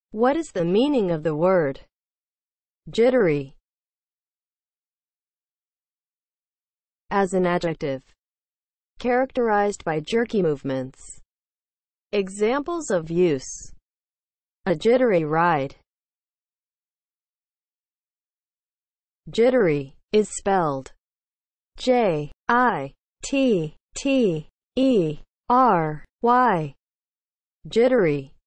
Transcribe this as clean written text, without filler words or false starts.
What is the meaning of the word jittery? As an adjective, characterized by jerky movements. Examples of use: a jittery ride. Jittery is spelled J-I-T-T-E-R-Y. Jittery